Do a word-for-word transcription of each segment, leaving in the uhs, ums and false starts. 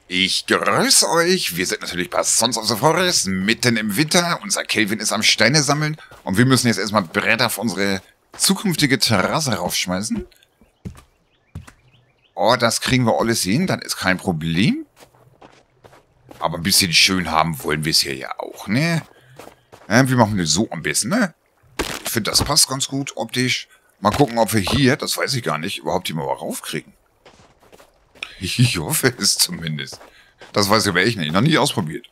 Ich grüße euch. Wir sind natürlich bei Sons of the Forest, mitten im Winter. Unser Kelvin ist am Steine sammeln. Und wir müssen jetzt erstmal Bretter auf unsere zukünftige Terrasse raufschmeißen. Oh, das kriegen wir alles hin. Das ist kein Problem. Aber ein bisschen schön haben wollen wir es hier ja auch, ne? Ja, wie machen wir das so am besten, ne? Ich finde, das passt ganz gut optisch. Mal gucken, ob wir hier, das weiß ich gar nicht, überhaupt die Mauer raufkriegen. Ich hoffe es zumindest. Das weiß ich aber echt nicht. Noch nie ausprobiert.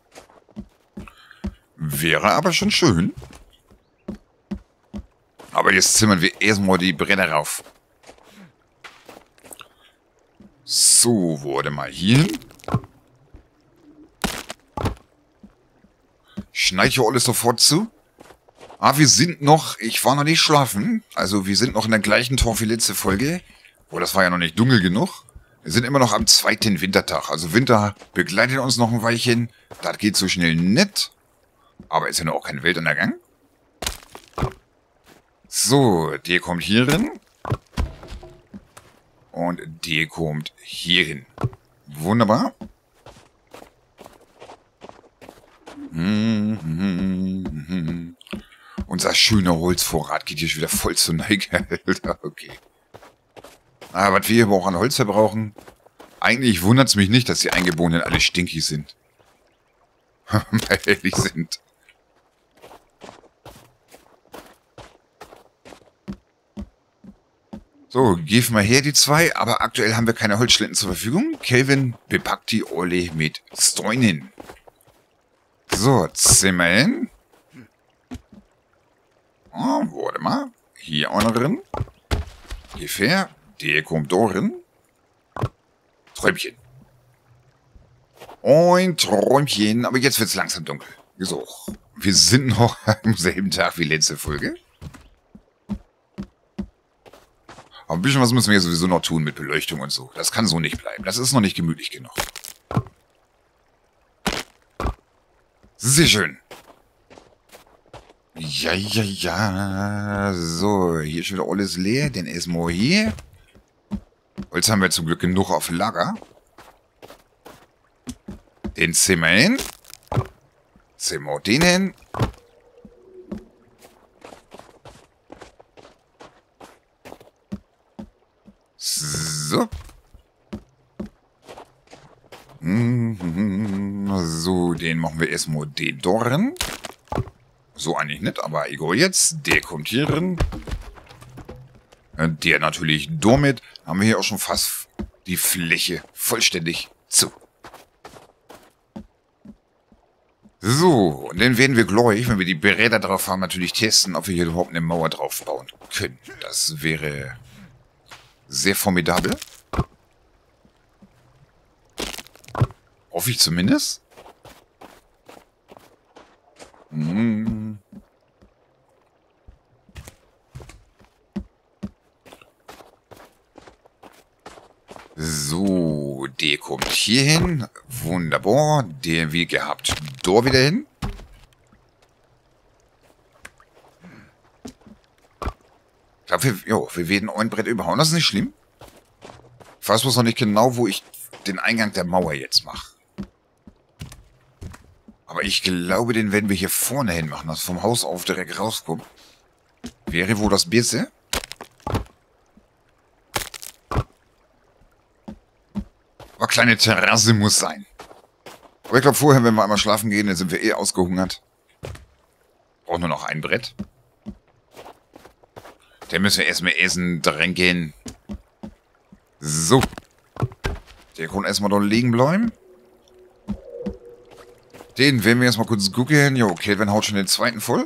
Wäre aber schon schön. Aber jetzt zimmern wir erstmal die Bretter rauf. So, wurde mal hier hin. Schneide ich alles sofort zu. Ah, wir sind noch, ich war noch nicht schlafen. Also wir sind noch in der gleichen Tor wie letzte Folge. Oh, das war ja noch nicht dunkel genug. Wir sind immer noch am zweiten Wintertag. Also Winter begleitet uns noch ein Weilchen. Das geht so schnell nicht. Aber ist ja noch auch kein Weltuntergang. So, der kommt hier hin. Und der kommt hier hin. Wunderbar. Hm, hm, hm, hm. Unser schöner Holzvorrat geht hier schon wieder voll zur Neige. Okay. Aber was wir hier aber auch an Holz verbrauchen, eigentlich wundert es mich nicht, dass die Eingeborenen alle stinkig sind. Mal ehrlich sind. So, geben wir her die zwei, aber aktuell haben wir keine Holzschlitten zur Verfügung. Kelvin bepackt die Olle mit Steinen. So, zimmern. Oh, warte mal. Hier auch noch drin. Ungefähr. Der kommt da drin. Träumchen. Und Träumchen. Aber jetzt wird es langsam dunkel. So. Wir sind noch am selben Tag wie letzte Folge. Aber ein bisschen was müssen wir ja sowieso noch tun mit Beleuchtung und so. Das kann so nicht bleiben. Das ist noch nicht gemütlich genug. Sehr schön. Ja, ja, ja. So, hier ist wieder alles leer. Den erstmal hier. Holz haben wir zum Glück genug auf Lager. Den Zimmer hin. Zimmer den hin. So. So, den machen wir erstmal den Dorn. So eigentlich nicht, aber egal jetzt. Der kommt hier drin. Der natürlich damit. Haben wir hier auch schon fast die Fläche vollständig zu. So, und dann werden wir gleich, wenn wir die Bretter drauf haben, natürlich testen, ob wir hier überhaupt eine Mauer drauf bauen können. Das wäre sehr formidabel. Hoffe ich zumindest. Hm. So, der kommt hier hin. Wunderbar. Der wie gehabt. Da wieder hin. Ich glaube, wir, jo, wir werden ein Brett überhauen. Das ist nicht schlimm. Ich weiß bloß noch nicht genau, wo ich den Eingang der Mauer jetzt mache. Aber ich glaube, den werden wir hier vorne hin machen, dass vom Haus auf direkt rauskommt. Wäre wohl das Beste. Aber kleine Terrasse muss sein. Aber ich glaube, vorher, wenn wir einmal schlafen gehen, dann sind wir eh ausgehungert. Brauchen nur noch ein Brett. Dann müssen wir erstmal essen, trinken. So. Der kann erstmal da liegen bleiben. Den werden wir erstmal kurz gucken. Jo, Kelvin haut schon den zweiten voll.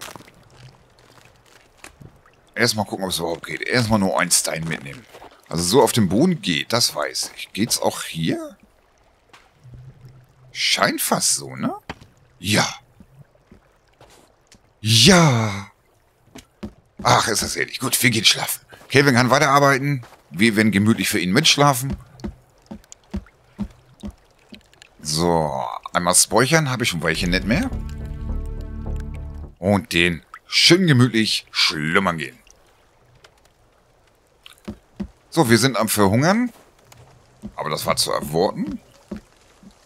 Erstmal gucken, ob es überhaupt geht. Erstmal nur ein Stein mitnehmen. Also so auf dem Boden geht, das weiß ich. Geht's auch hier? Scheint fast so, ne? Ja. Ja. Ach, ist das ehrlich. Gut, wir gehen schlafen. Kelvin kann weiterarbeiten. Wir werden gemütlich für ihn mitschlafen. So, einmal speichern, habe ich schon welche nicht mehr. Und den schön gemütlich schlummern gehen. So, wir sind am Verhungern. Aber das war zu erwarten.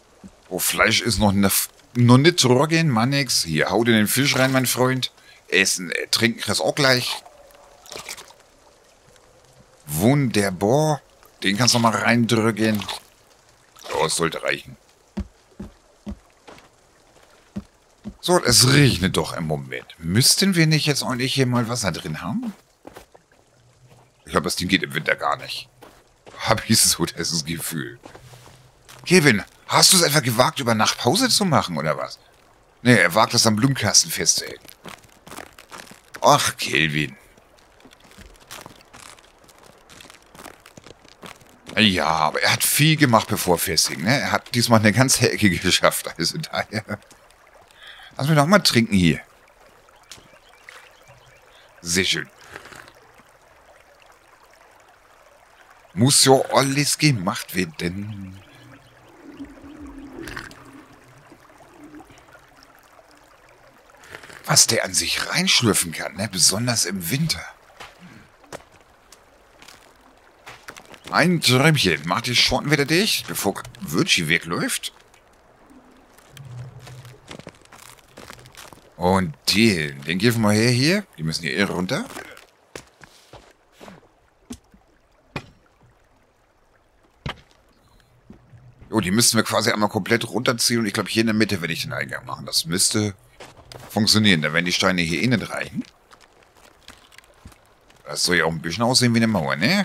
Oh, Fleisch ist noch, ne, noch nicht trocken, Mann nix. Hier, hau dir den Fisch rein, mein Freund. Essen, äh, trinken kriegst auch gleich. Wunderbar. Den kannst du noch mal reindrücken. Oh, es sollte reichen. So, es regnet doch im Moment. Müssten wir nicht jetzt eigentlich hier mal Wasser drin haben? Ich glaube, das Ding geht im Winter gar nicht. Hab ich so das Gefühl. Kevin, hast du es etwa gewagt, über Nacht Pause zu machen, oder was? Nee, er wagt es am Blumenkasten festzuhalten. Ach, Kelvin. Ja, aber er hat viel gemacht, bevor er festhing, ne? Er hat diesmal eine ganze Ecke geschafft, also daher... Lass mich doch mal trinken hier. Sehr schön. Muss ja alles gemacht werden. Was der an sich reinschlürfen kann, ne? Besonders im Winter. Ein Träumchen. Mach die Schotten wieder dicht, bevor Virgie wegläuft. Und den, den geben wir her hier. Die müssen hier runter. Jo, die müssten wir quasi einmal komplett runterziehen. Und ich glaube, hier in der Mitte werde ich den Eingang machen. Das müsste funktionieren. Da werden die Steine hier innen reichen. Das soll ja auch ein bisschen aussehen wie eine Mauer, ne?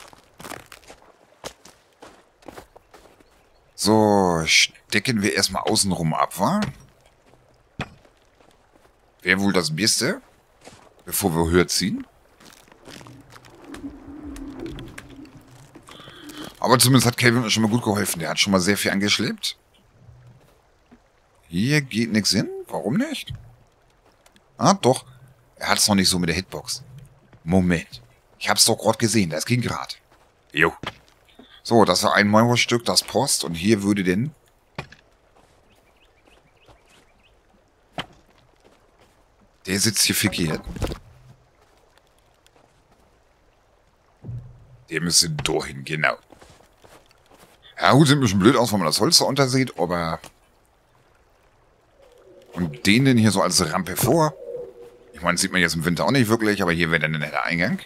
So, stecken wir erstmal außenrum ab, wa? Wäre wohl das Beste, bevor wir höher ziehen. Aber zumindest hat Kevin uns schon mal gut geholfen. Der hat schon mal sehr viel angeschleppt. Hier geht nichts hin. Warum nicht? Ah, doch. Er hat es noch nicht so mit der Hitbox. Moment. Ich hab's doch gerade gesehen. Das ging gerade. Jo. So, das war ein Mauerstück, das Post. Und hier würde denn... Der sitzt hier verkehrt. Der müsste dahin, genau. Ja gut, sieht ein bisschen blöd aus, wenn man das Holz da unter sieht, aber... Und den denn hier so als Rampe vor. Ich meine, das sieht man jetzt im Winter auch nicht wirklich, aber hier wäre dann der Eingang.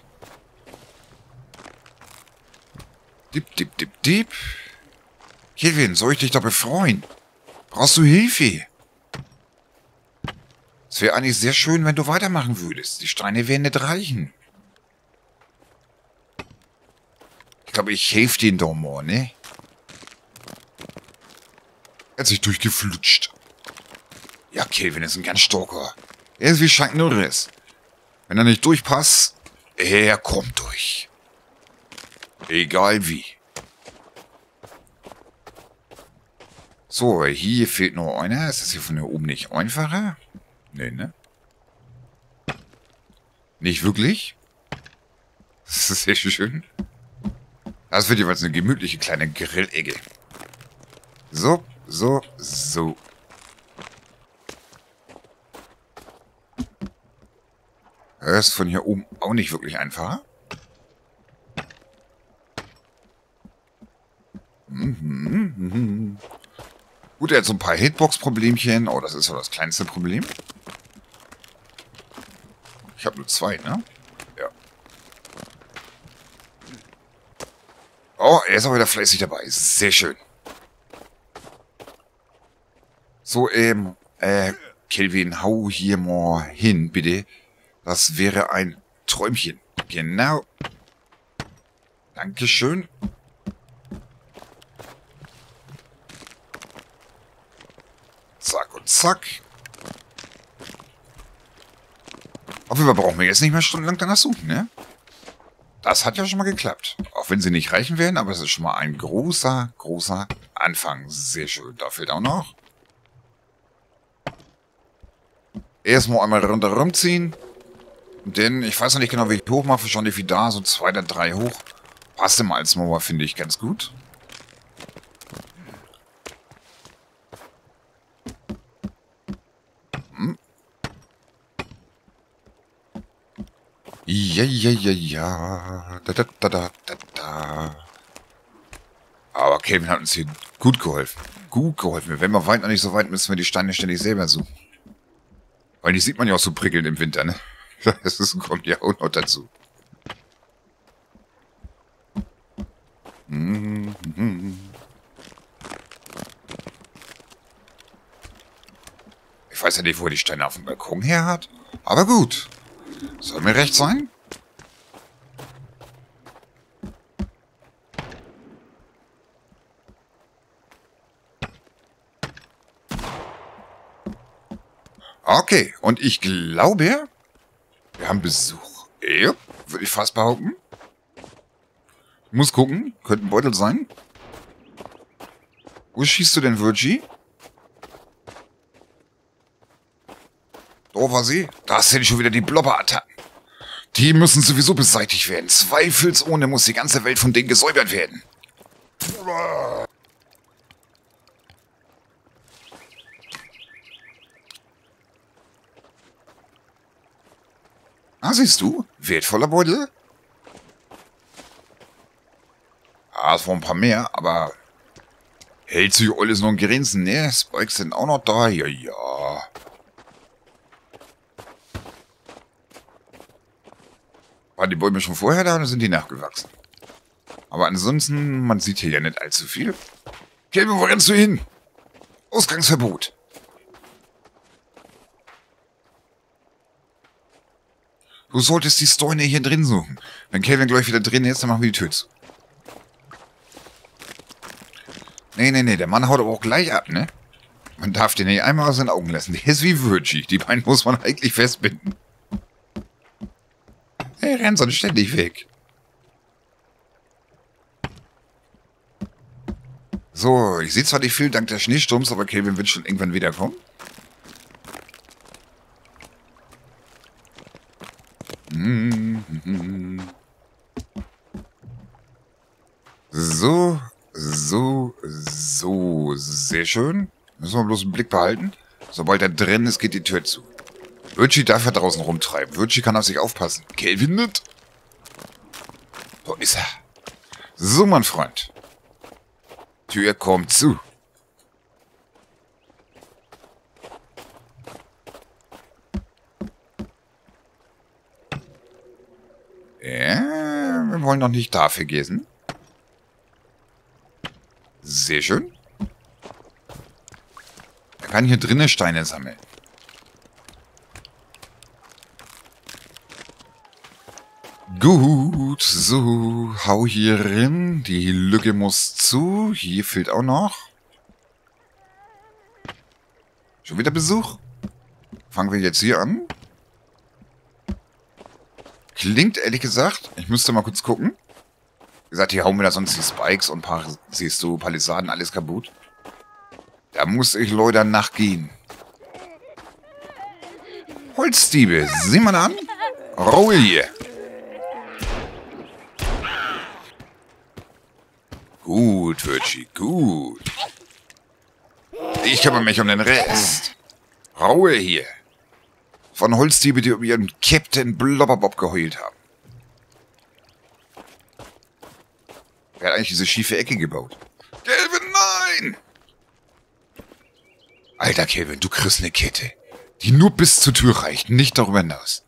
Dip, dip, dip, dip. Kevin, soll ich dich da befreuen? Brauchst du Hilfe? Es wäre eigentlich sehr schön, wenn du weitermachen würdest. Die Steine werden nicht reichen. Ich glaube, ich helfe den doch mal, ne? Er hat sich durchgeflutscht. Ja, Kevin ist ein ganz Stalker. Er ist wie Chuck Norris. Wenn er nicht durchpasst, er kommt durch. Egal wie. So, hier fehlt nur einer. Ist das hier von hier oben nicht einfacher? Nee, ne? Nicht wirklich? Das ist sehr schön. Das wird jeweils eine gemütliche kleine Grillecke. So, so, so. Das ist von hier oben auch nicht wirklich einfacher. Mhm, mhm. Gut, er hat so ein paar Hitbox-Problemchen. Oh, das ist ja das kleinste Problem. Ich habe nur zwei, ne? Ja. Oh, er ist auch wieder fleißig dabei. Sehr schön. So, ähm, äh, Kelvin, hau hier mal hin, bitte. Das wäre ein Träumchen. Genau. Dankeschön. Zack und zack. Auf jeden Fall brauchen wir jetzt nicht mehr stundenlang danach suchen, ne? Das hat ja schon mal geklappt. Auch wenn sie nicht reichen werden, aber es ist schon mal ein großer, großer Anfang. Sehr schön. Da fehlt auch noch. Erstmal einmal runter rumziehen. Denn ich weiß noch nicht genau, wie ich hoch mache. Wahrscheinlich wie da, so zwei oder drei hoch. Passt immer als Mauer, finde ich ganz gut. Hm. Ja, ja, ja, ja. Da, da, da, da, da, da. Aber Kevin hat uns hier gut geholfen. gut geholfen. Wenn wir weit noch nicht so weit, müssen wir die Steine ständig selber suchen. Weil die sieht man ja auch so prickelnd im Winter, ne? Das ist, kommt ja auch noch dazu. Ich weiß ja nicht, wo er die Steine auf dem Balkon her hat. Aber gut. Soll mir recht sein? Okay, und ich glaube, wir haben Besuch. Ja, würde ich fast behaupten. Ich muss gucken, könnte ein Beutel sein. Wo schießt du denn, Virgie? Da war sie. Da sind schon wieder die Blobber-Attacken. Die müssen sowieso beseitigt werden. Zweifelsohne muss die ganze Welt von denen gesäubert werden. Ah, siehst du? Wertvoller Beutel? Ah, es waren ein paar mehr, aber hält sich alles noch in Grenzen, ne? Spikes sind auch noch da, ja, ja. Waren die Bäume schon vorher da oder sind die nachgewachsen? Aber ansonsten, man sieht hier ja nicht allzu viel. Kelvin, wo rennst du hin? Ausgangsverbot. Du solltest die Stoine hier drin suchen. Wenn Kelvin gleich wieder drin ist, dann machen wir die Tür zu. Nee, nee, nee, der Mann haut aber auch gleich ab, ne? Man darf den nicht einmal aus den Augen lassen. Der ist wie Virgie. Die beiden muss man eigentlich festbinden. Er rennt sonst ständig weg. So, ich sehe zwar nicht viel dank des Schneesturms, aber Kelvin wird schon irgendwann wiederkommen. So, so, so, sehr schön. Müssen wir bloß einen Blick behalten. Sobald er drin ist, geht die Tür zu. Virgie darf ja draußen rumtreiben. Virgie kann auf sich aufpassen. Kelvin nicht. Wo ist er? So, mein Freund. Tür kommt zu. Ja, wir wollen noch nicht da vergessen. Sehr schön. Er kann hier drinnen Steine sammeln. Gut, so, hau hier rein. Die Lücke muss zu. Hier fehlt auch noch. Schon wieder Besuch? Fangen wir jetzt hier an. Klingt ehrlich gesagt, ich müsste mal kurz gucken. Wie gesagt, hier hauen wir da sonst die Spikes und ein paar, siehst du, Palisaden, alles kaputt. Da muss ich Leute nachgehen. Holzdiebe, sieh mal an. Ruhe hier. Gut, Virgie, gut. Ich kümmere mich um den Rest. Ruhe hier. Von Holzdiebe, die um ihren Captain Blobberbob geheult haben. Wer hat eigentlich diese schiefe Ecke gebaut? Kelvin, nein! Alter Kelvin, du kriegst eine Kette, die nur bis zur Tür reicht, nicht darüber hinaus.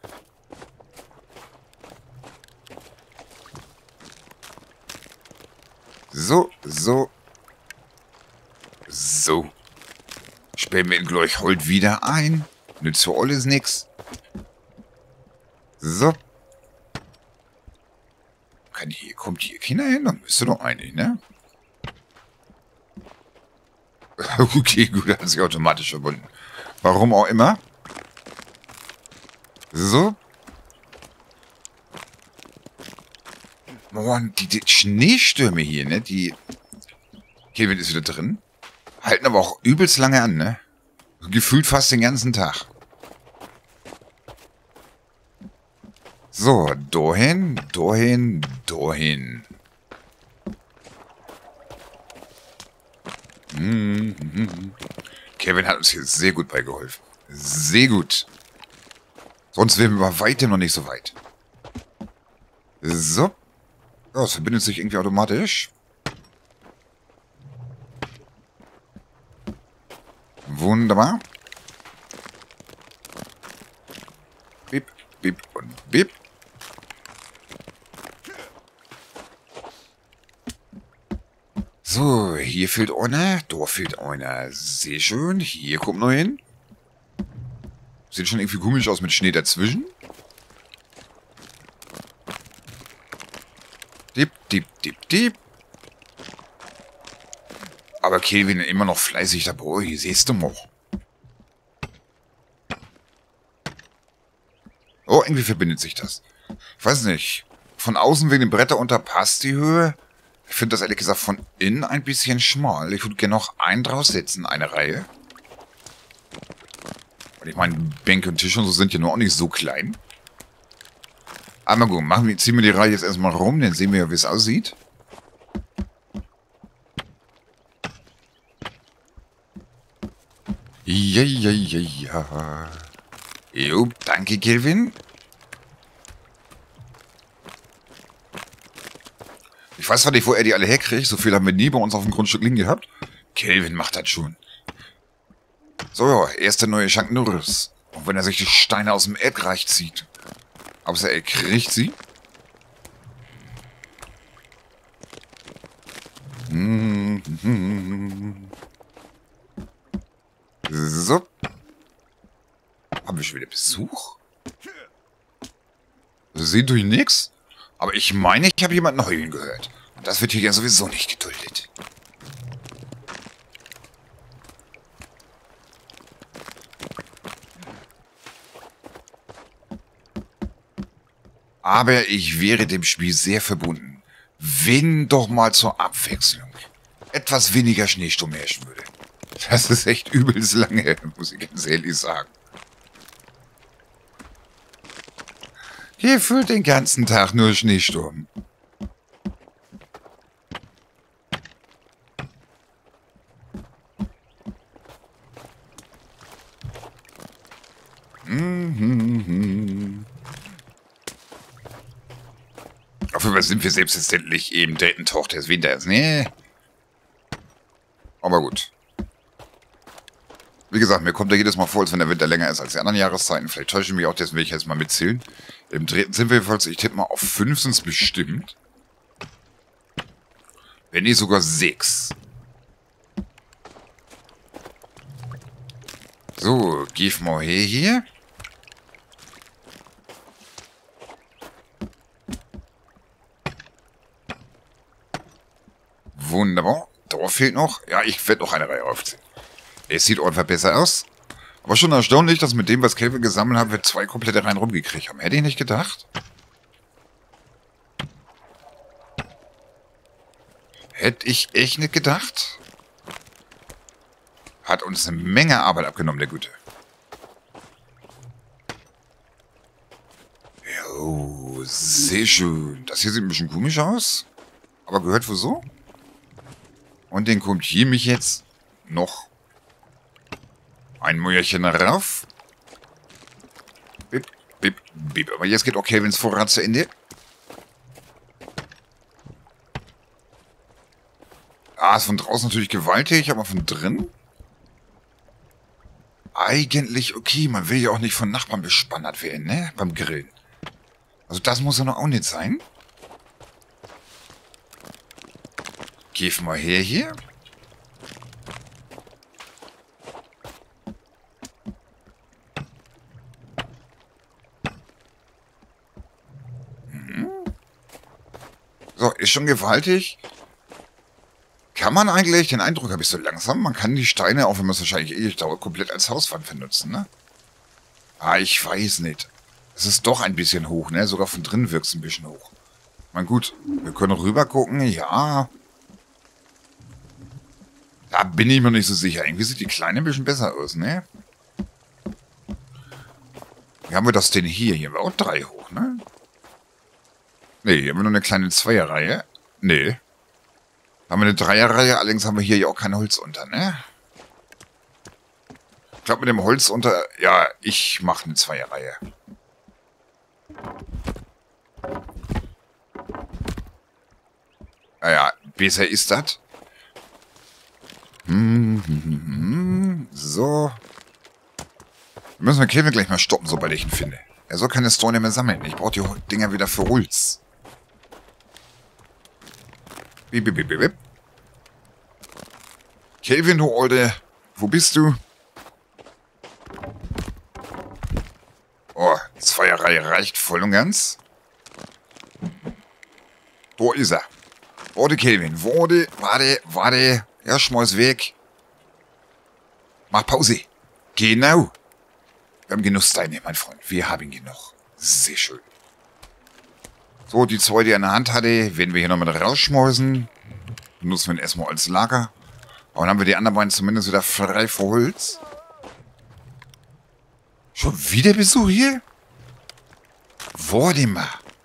So, so. So. Sperren wir ihn gleich heute wieder ein. Nützt für alles nix. So. Kann hier, kommt hier keiner hin? Dann müsste doch eigentlich, ne? Okay, gut, hat sich automatisch verbunden. Warum auch immer. So. Mann, die, die Schneestürme hier, ne? Die... Kelvin ist wieder drin. Halten aber auch übelst lange an, ne? Gefühlt fast den ganzen Tag. So, dahin, dahin, dahin. Hm, hm, hm. Kelvin hat uns hier sehr gut beigeholfen. Sehr gut. Sonst wären wir bei weitem noch nicht so weit. So. Ja, es verbindet sich irgendwie automatisch. Wunderbar. Bip, bip und bip. So, hier fehlt einer, da fehlt einer. Sehr schön. Hier kommt noch hin. Sieht schon irgendwie komisch aus mit Schnee dazwischen. Dip, dip, dip, dip. Aber Kelvin immer noch fleißig dabei, hier siehst du mal. Oh, irgendwie verbindet sich das. Ich weiß nicht. Von außen wegen dem Bretter unter passt die Höhe. Ich finde das ehrlich gesagt von innen ein bisschen schmal. Ich würde gerne noch einen draufsetzen, eine Reihe. Und ich meine, Bänke und Tische und so sind ja nur auch nicht so klein. Aber gut, machen wir, ziehen wir die Reihe jetzt erstmal rum, dann sehen wir ja, wie es aussieht. Ja, ja, ja, ja. Jo, danke, Kelvin. Ich weiß zwar nicht, wo er die alle herkriegt. So viel haben wir nie bei uns auf dem Grundstück liegen gehabt. Kelvin macht das schon. So, ja, erste neue Chuck Norris. Und wenn er sich die Steine aus dem Erdreich zieht. Aber er kriegt sie. So. Haben wir schon wieder Besuch? Seht ihr nix? Aber ich meine, ich habe jemanden heulen gehört. Und das wird hier ja sowieso nicht geduldet. Aber ich wäre dem Spiel sehr verbunden, wenn doch mal zur Abwechslung etwas weniger Schneesturm herrschen würde. Das ist echt übelst lange, muss ich ganz ehrlich sagen. Hier füllt den ganzen Tag nur Schneesturm. Mhm. Auf jeden Fall sind wir selbstverständlich eben dritten Tag des Winters, ne? Aber gut. Wie gesagt, mir kommt ja jedes Mal vor, als wenn der Winter länger ist als die anderen Jahreszeiten. Vielleicht täusche ich mich auch, deswegen will ich jetzt mal mitzählen. Im dritten sind wir jedenfalls, ich tippe mal auf fünf sind es bestimmt. Wenn nicht sogar sechs. So, gib mal her hier. Wunderbar. Da fehlt noch. Ja, ich werde noch eine Reihe aufziehen. Es sieht einfach besser aus. Aber schon erstaunlich, dass mit dem, was Kelvin gesammelt hat, wir zwei komplette Reihen rumgekriegt haben. Hätte ich nicht gedacht. Hätte ich echt nicht gedacht. Hat uns eine Menge Arbeit abgenommen, der Gute. Jo, sehr schön. Das hier sieht ein bisschen komisch aus. Aber gehört wohl so. Und den kommt hier mich jetzt noch ein Mäuerchen rauf. Bip, bip, bip. Aber jetzt geht auch Kelvins Vorrat zu Ende. Ah, ist von draußen natürlich gewaltig, aber von drin? Eigentlich okay. Man will ja auch nicht von Nachbarn bespannert werden, ne? Beim Grillen. Also das muss ja noch auch nicht sein. Geh mal her hier. So, ist schon gewaltig. Kann man eigentlich, den Eindruck habe ich so langsam, man kann die Steine, auch wenn man es wahrscheinlich eh dauert, komplett als Hauswand benutzen, ne? Ah, ich weiß nicht. Es ist doch ein bisschen hoch, ne? Sogar von drin wirkt es ein bisschen hoch. Na gut, wir können rüber gucken, ja. Da bin ich mir nicht so sicher. Irgendwie sieht die Kleine ein bisschen besser aus, ne? Wie haben wir das denn hier? Hier haben wir auch drei hoch, ne? Ne, hier haben wir nur eine kleine Zweierreihe. Ne. Haben wir eine Dreierreihe, allerdings haben wir hier ja auch kein Holz unter, ne? Ich glaube mit dem Holz unter... Ja, ich mache eine Zweierreihe. Naja, besser ist das. So. Müssen wir Kelvin gleich mal stoppen, sobald ich ihn finde. Er soll keine Stone mehr sammeln. Ich brauche die Dinger wieder für Holz. Bip, bip, bip, bip. Kelvin, du Alte. Wo bist du? Oh, Zweierei reicht voll und ganz. Da ist er. Warte, Kelvin. Warte, warte, warte. Ja, schmeiß weg. Mach Pause. Genau. Wir haben genug Steine, mein Freund. Wir haben genug. Sehr schön. So, die zwei, die er in der Hand hatte, werden wir hier nochmal rausschmeißen. Benutzen wir ihn erstmal als Lager. Aber dann haben wir die anderen beiden zumindest wieder frei für Holz. Schon wieder Besuch hier? Warte mal.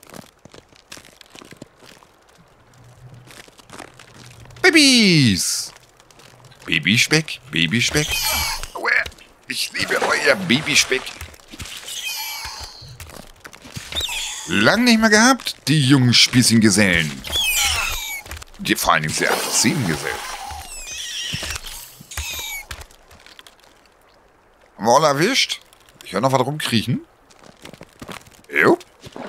Babys! Babyspeck, Babyspeck. Aua, ich liebe euer Babyspeck. Lang nicht mehr gehabt, die jungen spießigen Gesellen. Die vor allen Dingen sehr aggressiven Gesellen. Haben wir alle erwischt? Ich höre noch was rumkriechen. Jo.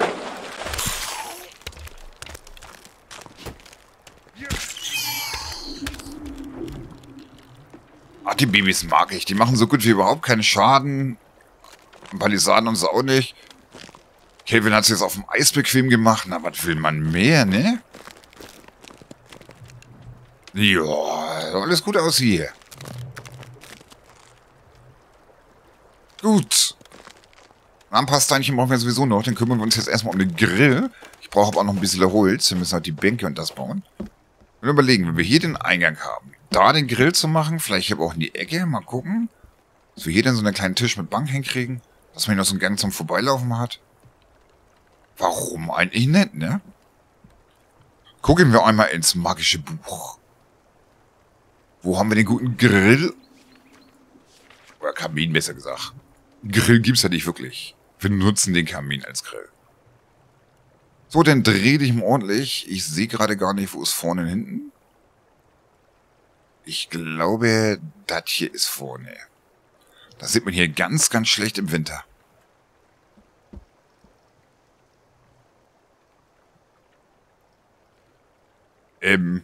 Ach, die Babys mag ich. Die machen so gut wie überhaupt keinen Schaden. Palisaden und so auch nicht. Kelvin hat es jetzt auf dem Eis bequem gemacht. Na, was will man mehr, ne? Ja, alles gut aus hier. Gut. Ein paar Steinchen brauchen wir sowieso noch. Dann kümmern wir uns jetzt erstmal um den Grill. Ich brauche aber auch noch ein bisschen Holz. Wir müssen halt die Bänke und das bauen. Und überlegen, wenn wir hier den Eingang haben, da den Grill zu machen, vielleicht aber auch in die Ecke, mal gucken, dass wir hier dann so einen kleinen Tisch mit Bank hinkriegen, dass man hier noch so einen Gang zum Vorbeilaufen hat. Warum eigentlich nicht, ne? Gucken wir einmal ins magische Buch. Wo haben wir den guten Grill? Oder Kamin, besser gesagt. Grill gibt's ja nicht wirklich. Wir nutzen den Kamin als Grill. So, dann dreh dich mal ordentlich. Ich sehe gerade gar nicht, wo ist vorne und hinten. Ich glaube, das hier ist vorne. Das sieht man hier ganz, ganz schlecht im Winter. Ähm.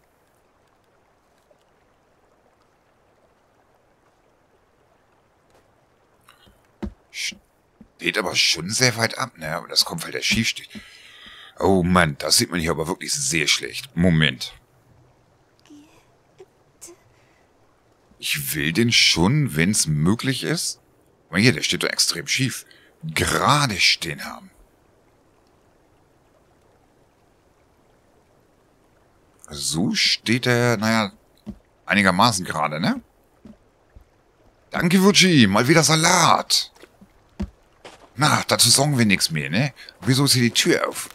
Steht aber schon sehr weit ab, ne? Aber das kommt, weil der schief steht. Oh Mann, das sieht man hier aber wirklich sehr schlecht. Moment. Ich will den schon, wenn es möglich ist. Aber hier, der steht doch extrem schief. Gerade stehen haben. So steht er, naja, einigermaßen gerade, ne? Danke, Wutschi, mal wieder Salat. Na, dazu sagen wir nichts mehr, ne? Wieso ist hier die Tür auf?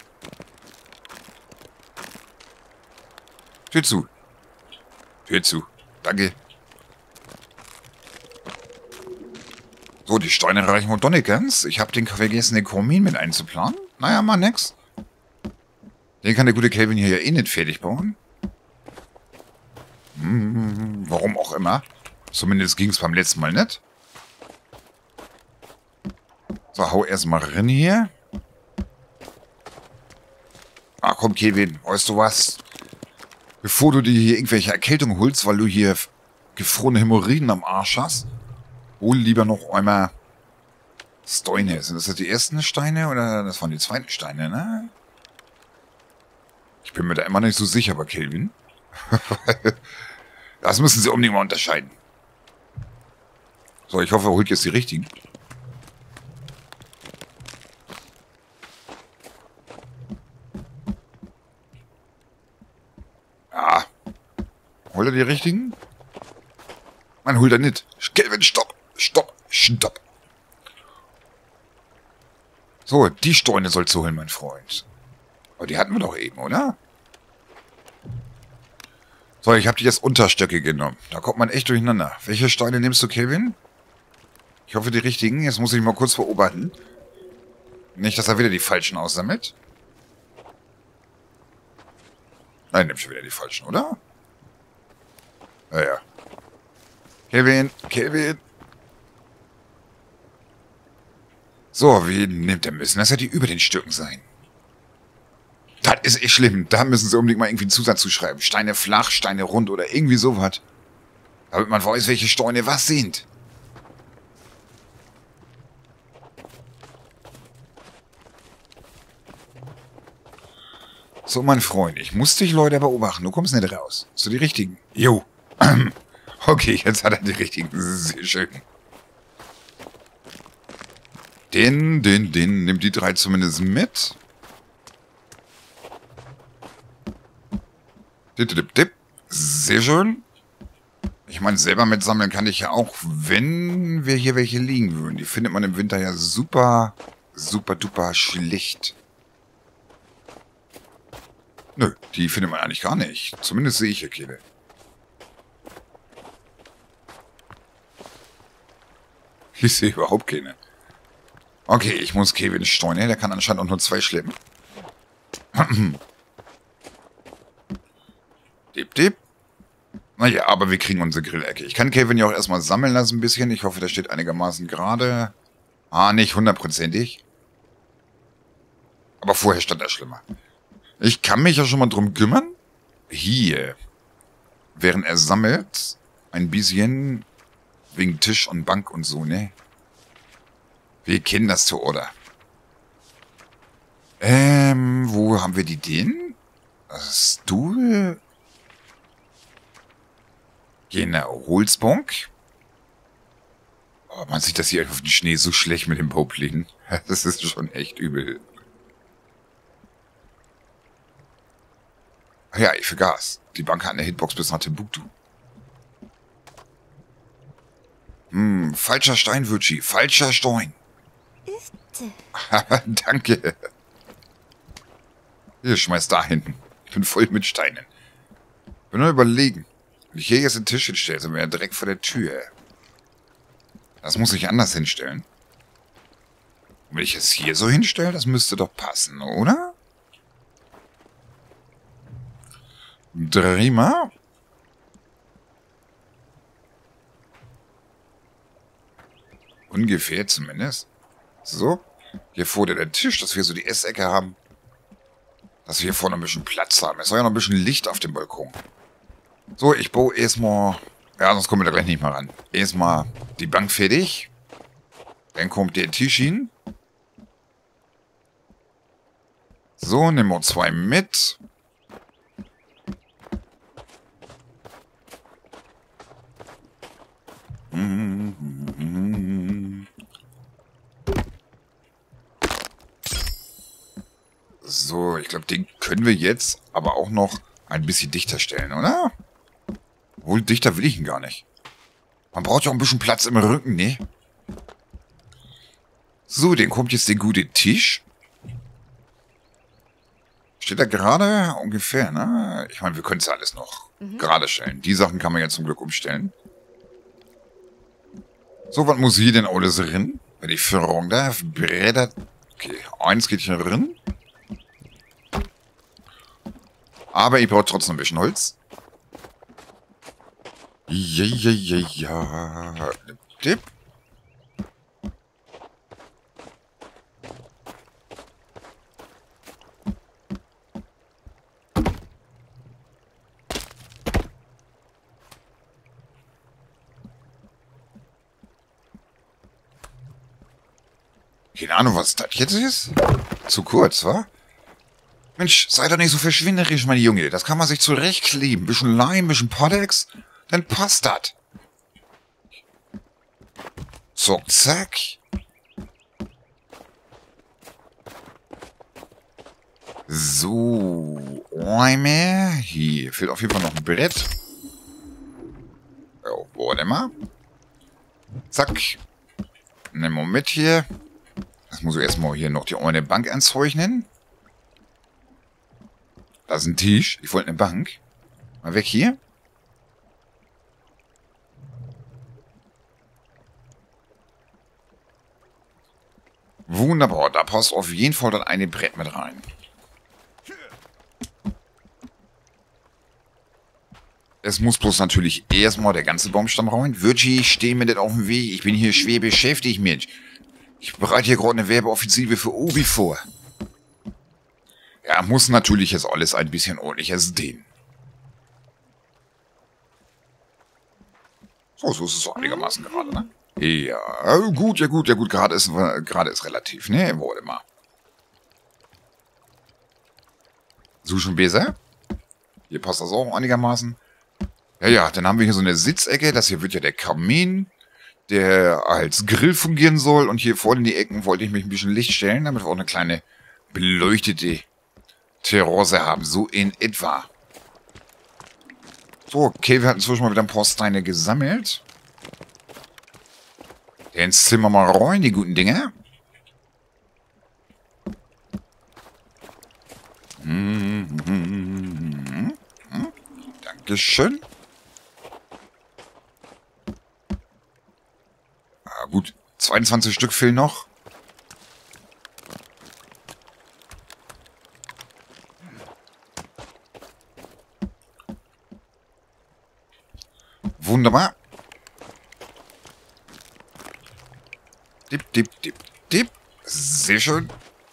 Tür zu. Tür zu. Danke. So, die Steine reichen wohl doch nicht ganz. Ich habe den vergessen, den Kamin mit einzuplanen. Naja, mal nix. Den kann der gute Kelvin hier ja eh nicht fertig bauen. Hm, warum auch immer. Zumindest ging es beim letzten Mal nicht. So, hau erstmal rein hier. Ach komm, Kelvin, weißt du was? Bevor du dir hier irgendwelche Erkältung holst, weil du hier gefrorene Hämorrhoiden am Arsch hast, hol lieber noch einmal Steine. Sind das jetzt die ersten Steine oder das waren die zweiten Steine, ne? Ich bin mir da immer nicht so sicher bei Kelvin. Das müssen sie unbedingt mal unterscheiden. So, ich hoffe, er holt jetzt die richtigen. Ja. Holt er die richtigen? Nein, holt er nicht. Kelvin, stopp! Stopp! Stopp! So, die Steine sollst du holen, mein Freund. Aber die hatten wir doch eben, oder? So, ich habe die jetzt Unterstöcke genommen. Da kommt man echt durcheinander. Welche Steine nimmst du, Kelvin? Ich hoffe, die richtigen. Jetzt muss ich mal kurz beobachten. Nicht, dass er wieder die falschen aussammelt. Nein, nimmt schon wieder die falschen, oder? Naja. Kelvin, Kelvin. So, wie nimmt er müssen? Das hätte über den Stücken sein. Das ist echt schlimm. Da müssen sie unbedingt mal irgendwie einen Zusatz zuschreiben. Steine flach, Steine rund oder irgendwie sowas. Damit man weiß, welche Steine was sind. So, mein Freund, ich muss dich, Leute, beobachten. Du kommst nicht raus. So die richtigen. Jo. Okay, jetzt hat er die richtigen. Sehr schön. Den, den, den nimmt die drei zumindest mit. Dip, dip, dip. Sehr schön. Ich meine, selber mitsammeln kann ich ja auch, wenn wir hier welche liegen würden. Die findet man im Winter ja super, super duper schlicht. Nö, die findet man eigentlich gar nicht. Zumindest sehe ich hier keine. Ich sehe überhaupt keine. Okay, ich muss Kevin steuern. Der kann anscheinend auch nur zwei schleppen. Dip, dip. Naja, aber wir kriegen unsere Grillecke. Ich kann Kevin ja auch erstmal sammeln lassen ein bisschen. Ich hoffe, der steht einigermaßen gerade. Ah, nicht hundertprozentig. Aber vorher stand er schlimmer. Ich kann mich ja schon mal drum kümmern. Hier. Während er sammelt, ein bisschen wegen Tisch und Bank und so, ne? Wir kennen das zu Order. Ähm, wo haben wir die denn? Stuhl. Genau, Holzbank. Oh, man sieht das hier auf dem Schnee so schlecht mit dem Pope liegen. Das ist schon echt übel. Ach ja, ich vergaß. Die Bank hat eine Hitbox bis nach Timbuktu. Hm, falscher Stein, Virgie. Falscher Stein. Danke. Hier, schmeiß da hinten. Ich bin voll mit Steinen. Bin nur überlegen. Wenn ich hier jetzt den Tisch hinstelle, sind wir ja direkt vor der Tür. Das muss ich anders hinstellen. Und wenn ich es hier so hinstelle, das müsste doch passen, oder? Dreh mal. Ungefähr zumindest. So. Hier vor der Tisch, dass wir so die Essecke haben. Dass wir hier vorne ein bisschen Platz haben. Es soll ja noch ein bisschen Licht auf dem Balkon. So, ich baue erstmal... Ja, sonst kommen wir da gleich nicht mehr ran. Erstmal die Bank fertig. Dann kommt der Tisch hin. So, nehmen wir zwei mit. So, ich glaube, den können wir jetzt aber auch noch ein bisschen dichter stellen, oder? Wohl dichter will ich ihn gar nicht. Man braucht ja auch ein bisschen Platz im Rücken, ne? So, den kommt jetzt der gute Tisch. Steht da gerade ungefähr, ne? Ich meine, wir können es ja alles noch mhm. gerade stellen. Die Sachen kann man ja zum Glück umstellen. So, was muss hier denn alles drin? Wenn ich Führung darf, Bretter. Okay, eins geht hier drin. Aber ich brauche trotzdem ein bisschen Holz. Ja, ja, ja, ja. Tipp. Keine Ahnung, was das jetzt ist. Zu kurz, wa? Mensch, sei doch nicht so verschwinderisch, mein Junge. Das kann man sich zurechtkleben. Bisschen Leim, bisschen Podex. Dann passt das. Zuck, zack. So. Einmal. Hier fehlt auf jeden Fall noch ein Brett. Oh, warte mal. Zack. Nehmen wir mit hier. Das muss ich erstmal hier noch die eine Bank anzeichnen. Da ist ein Tisch. Ich wollte eine Bank. Mal weg hier. Wunderbar. Da passt auf jeden Fall dann eine Brett mit rein. Es muss bloß natürlich erstmal der ganze Baumstamm rein. Virgie, steh mir nicht auf dem Weg. Ich bin hier schwer beschäftigt mit. Ich bereite hier gerade eine Werbeoffensive für Obi vor. Ja, muss natürlich jetzt alles ein bisschen ordentliches dehnen. So, so ist es so einigermaßen gerade, ne? Ja, gut, ja gut, ja gut, gerade ist, gerade ist relativ, ne? Warte mal. So schon besser? Hier passt das auch einigermaßen. Ja, ja, dann haben wir hier so eine Sitzecke. Das hier wird ja der Kamin, der als Grill fungieren soll. Und hier vorne in die Ecken wollte ich mich ein bisschen Licht stellen, damit wir auch eine kleine beleuchtete Terrasse haben. So in etwa. So, okay, wir hatten inzwischen mal wieder ein paar Steine gesammelt. Ins Zimmer mal rein, die guten Dinge. Hm, hm, hm, hm. Dankeschön. Ah, gut, zweiundzwanzig Stück fehlen noch. Wunderbar. Dip, dip, dip, dip. Sehr schön.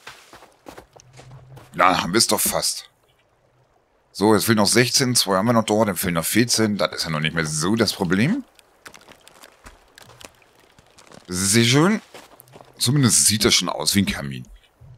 Na, haben wir es doch fast. So, jetzt fehlen noch sechzehn, zwei haben wir noch dort, dann fehlen noch vierzehn. Das ist ja noch nicht mehr so das Problem. Sehr schön. Zumindest sieht das schon aus wie ein Kamin.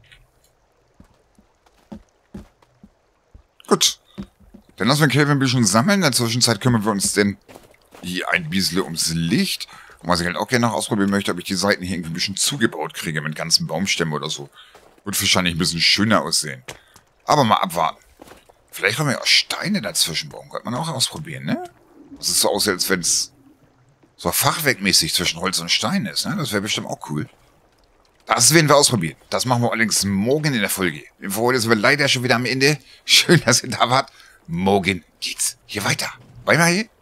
Gut. Dann lassen wir Kelvin ein bisschen sammeln. In der Zwischenzeit kümmern wir uns denn hier ein bisschen ums Licht. Und was ich halt auch gerne noch ausprobieren möchte, ob ich die Seiten hier irgendwie ein bisschen zugebaut kriege mit ganzen Baumstämmen oder so. Wird wahrscheinlich ein bisschen schöner aussehen. Aber mal abwarten. Vielleicht können wir ja auch Steine dazwischen bauen. Könnte man auch ausprobieren, ne? Das ist so aus, als wenn es so fachwerkmäßig zwischen Holz und Stein ist, ne? Das wäre bestimmt auch cool. Das werden wir ausprobieren. Das machen wir allerdings morgen in der Folge. Für heute sind wir leider schon wieder am Ende. Schön, dass ihr da wart. Morgen geht's hier weiter. Bye, bye.